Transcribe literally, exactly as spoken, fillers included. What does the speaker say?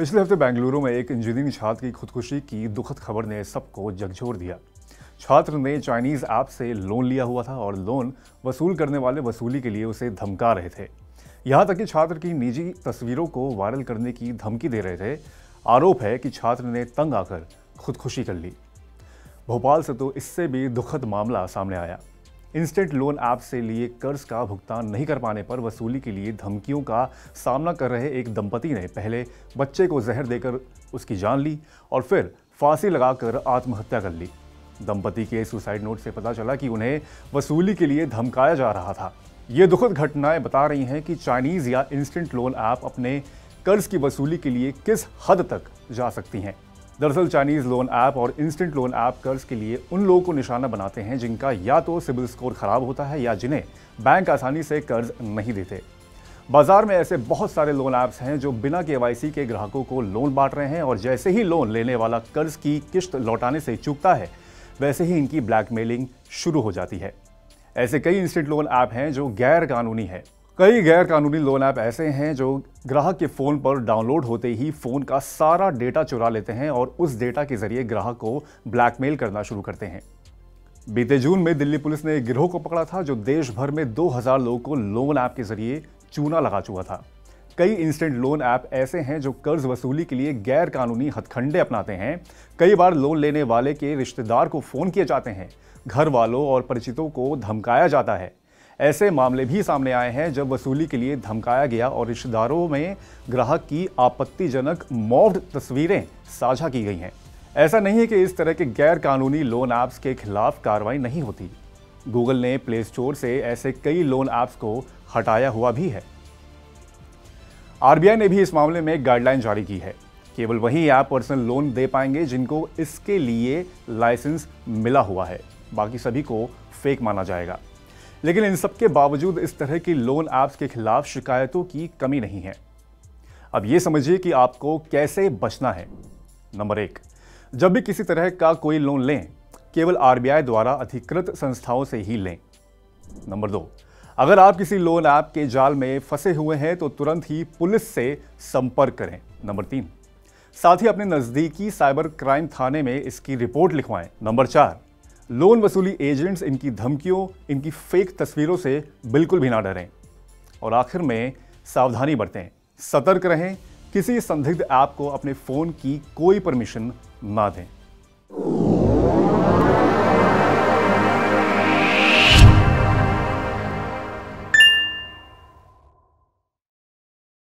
पिछले हफ्ते बेंगलुरु में एक इंजीनियरिंग छात्र की खुदकुशी की दुखद खबर ने सबको झकझोर दिया। छात्र ने चाइनीज ऐप से लोन लिया हुआ था और लोन वसूल करने वाले वसूली के लिए उसे धमका रहे थे। यहां तक कि छात्र की निजी तस्वीरों को वायरल करने की धमकी दे रहे थे। आरोप है कि छात्र ने तंग आकर खुदकुशी कर ली। भोपाल से तो इससे भी दुखद मामला सामने आया। इंस्टेंट लोन ऐप से लिए कर्ज का भुगतान नहीं कर पाने पर वसूली के लिए धमकियों का सामना कर रहे एक दंपति ने पहले बच्चे को जहर देकर उसकी जान ली और फिर फांसी लगाकर आत्महत्या कर ली। दंपति के सुसाइड नोट से पता चला कि उन्हें वसूली के लिए धमकाया जा रहा था। ये दुखद घटनाएं बता रही हैं कि चाइनीज या इंस्टेंट लोन ऐप अपने कर्ज की वसूली के लिए किस हद तक जा सकती हैं। दरअसल चाइनीज लोन ऐप और इंस्टेंट लोन ऐप कर्ज के लिए उन लोगों को निशाना बनाते हैं जिनका या तो सिबिल स्कोर खराब होता है या जिन्हें बैंक आसानी से कर्ज नहीं देते। बाजार में ऐसे बहुत सारे लोन ऐप्स हैं जो बिना केवाईसी के ग्राहकों को लोन बांट रहे हैं और जैसे ही लोन लेने वाला कर्ज की किश्त लौटाने से चूकता है वैसे ही इनकी ब्लैकमेलिंग शुरू हो जाती है। ऐसे कई इंस्टेंट लोन ऐप हैं जो गैर कानूनी है। कई गैर कानूनी लोन ऐप ऐसे हैं जो ग्राहक के फोन पर डाउनलोड होते ही फोन का सारा डेटा चुरा लेते हैं और उस डेटा के जरिए ग्राहक को ब्लैकमेल करना शुरू करते हैं। बीते जून में दिल्ली पुलिस ने एक गिरोह को पकड़ा था जो देश भर में दो हज़ार लोगों को लोन ऐप के जरिए चूना लगा चुका था। कई इंस्टेंट लोन ऐप ऐसे हैं जो कर्ज वसूली के लिए गैर कानूनी हथकंडे अपनाते हैं। कई बार लोन लेने वाले के रिश्तेदार को फोन किए जाते हैं, घर वालों और परिचितों को धमकाया जाता है। ऐसे मामले भी सामने आए हैं जब वसूली के लिए धमकाया गया और रिश्तेदारों में ग्राहक की आपत्तिजनक मॉर्फ्ड तस्वीरें साझा की गई हैं। ऐसा नहीं है कि इस तरह के गैर कानूनी लोन ऐप्स के खिलाफ कार्रवाई नहीं होती। गूगल ने प्ले स्टोर से ऐसे कई लोन ऐप्स को हटाया हुआ भी है। आरबीआई ने भी इस मामले में एक गाइडलाइन जारी की है। केवल वही ऐप पर्सनल लोन दे पाएंगे जिनको इसके लिए लाइसेंस मिला हुआ है, बाकी सभी को फेक माना जाएगा। लेकिन इन सब के बावजूद इस तरह की लोन ऐप्स के खिलाफ शिकायतों की कमी नहीं है। अब ये समझिए कि आपको कैसे बचना है। नंबर एक, जब भी किसी तरह का कोई लोन लें, केवल आरबीआई द्वारा अधिकृत संस्थाओं से ही लें। नंबर दो, अगर आप किसी लोन ऐप के जाल में फंसे हुए हैं तो तुरंत ही पुलिस से संपर्क करें। नंबर तीन, साथ ही अपने नजदीकी साइबर क्राइम थाने में इसकी रिपोर्ट लिखवाएं। नंबर चार, लोन वसूली एजेंट्स इनकी धमकियों, इनकी फेक तस्वीरों से बिल्कुल भी ना डरें। और आखिर में सावधानी बरतें, सतर्क रहें, किसी संदिग्ध ऐप को अपने फोन की कोई परमिशन ना दें।